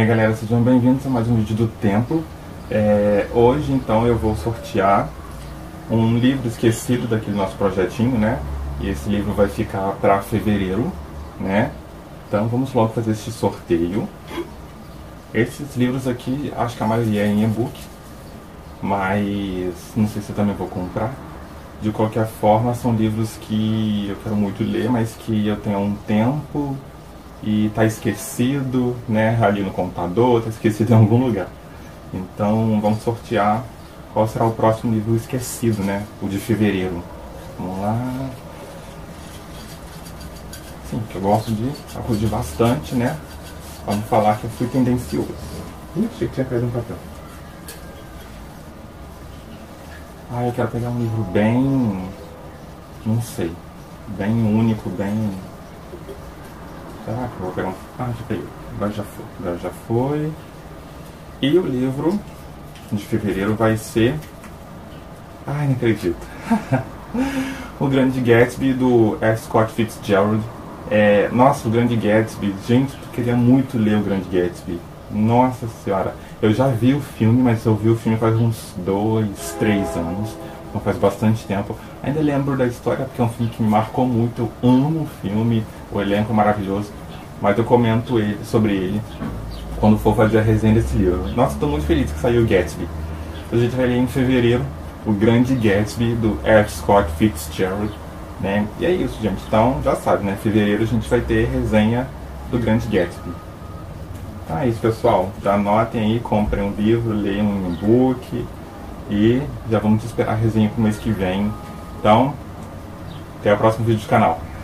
aí galera, sejam bem-vindos a mais um vídeo do Templo. Hoje então eu vou sortear um livro esquecido daquele nosso projetinho, né? E esse livro vai ficar para fevereiro, né? Então vamos logo fazer esse sorteio. Esses livros aqui, acho que a maioria é em e-book, mas não sei se eu também vou comprar. De qualquer forma, são livros que eu quero muito ler, mas que eu tenho há um tempo e tá esquecido, né, ali no computador, tá esquecido em algum lugar. Então vamos sortear qual será o próximo livro esquecido, né, o de fevereiro. Vamos lá. Sim, que eu gosto de acudir bastante, né, vamos falar que eu fui tendencioso. Ih, achei que tinha caído um papel. Eu quero pegar um livro bem, não sei, bem único, bem... Será que eu vou pegar um... já peguei. Agora já foi. E o livro de fevereiro vai ser... não acredito. O Grande Gatsby, do F. Scott Fitzgerald. Nossa, o Grande Gatsby. Gente, eu queria muito ler o Grande Gatsby. Nossa senhora. Eu já vi o filme, mas eu vi o filme faz uns 2, 3 anos. Então faz bastante tempo. Ainda lembro da história, porque é um filme que me marcou muito. Eu amo o filme. O elenco é maravilhoso. Mas eu comento sobre ele quando for fazer a resenha desse livro. Nossa, estou muito feliz que saiu o Gatsby. A gente vai ler em fevereiro o Grande Gatsby, do F. Scott Fitzgerald, né? E é isso, gente. Então, já sabe, né? Fevereiro a gente vai ter resenha do Grande Gatsby. Então é isso, pessoal. Já anotem aí, comprem um livro, leiam um e-book. E já vamos esperar a resenha pro mês que vem. Então, até o próximo vídeo do canal.